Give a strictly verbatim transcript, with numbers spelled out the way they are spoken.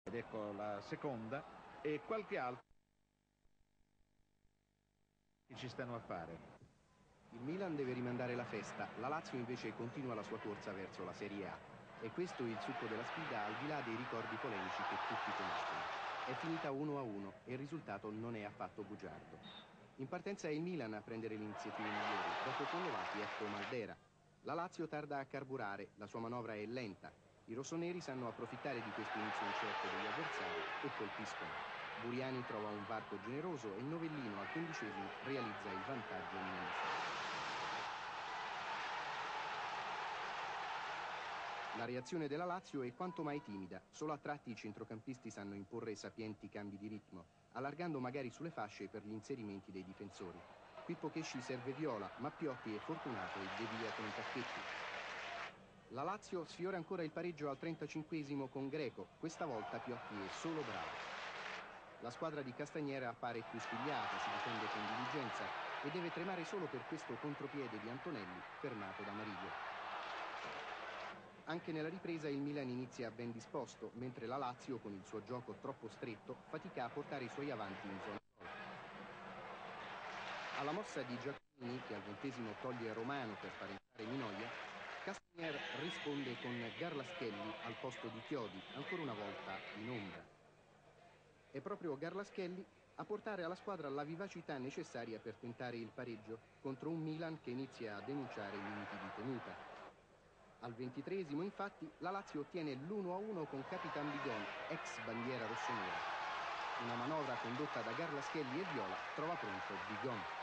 Ed ecco la seconda e qualche altro che ci stanno a fare. Il Milan deve rimandare la festa, la Lazio invece continua la sua corsa verso la Serie A. E questo il succo della sfida, al di là dei ricordi polemici che tutti conoscono. È finita uno a uno e il risultato non è affatto bugiardo. In partenza è il Milan a prendere le iniziative migliori, dopo Collovati ecco Maldera. La Lazio tarda a carburare, la sua manovra è lenta. I rossoneri sanno approfittare di questo inizio incerto degli avversari e colpiscono. Buriani trova un varco generoso e Novellino al quindicesimo realizza il vantaggio milanista. La reazione della Lazio è quanto mai timida, solo a tratti i centrocampisti sanno imporre sapienti cambi di ritmo, allargando magari sulle fasce per gli inserimenti dei difensori. Qui Pocesci serve Viola, ma Piotti è fortunato e devia con i tacchetti. La Lazio sfiora ancora il pareggio al trentacinquesimo con Greco, questa volta Piotti è solo bravo. La squadra di Castagnera appare più spigliata, si difende con diligenza e deve tremare solo per questo contropiede di Antonelli, fermato da Mariglio. Anche nella ripresa il Milan inizia ben disposto, mentre la Lazio, con il suo gioco troppo stretto, fatica a portare i suoi avanti in zona gol. Alla mossa di Giacomini, che al ventesimo toglie Romano per spaventare Minoia, Castagner risponde con Garlaschelli al posto di Chiodi, ancora una volta in ombra. È proprio Garlaschelli a portare alla squadra la vivacità necessaria per tentare il pareggio contro un Milan che inizia a denunciare limiti di tenuta. Al ventitreesimo, infatti, la Lazio ottiene l'uno a uno con Capitan Bigon, ex bandiera rossonera. Una manovra condotta da Garlaschelli e Viola trova pronto Bigon.